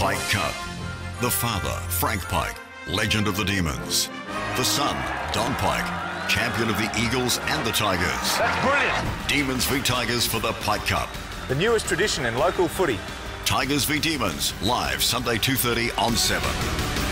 Pyke Cup. The father, Frank Pyke, legend of the Demons. The son, Don Pyke, champion of the Eagles and the Tigers. That's brilliant. Demons v Tigers for the Pyke Cup. The newest tradition in local footy. Tigers v Demons, live Sunday 2:30 on 7.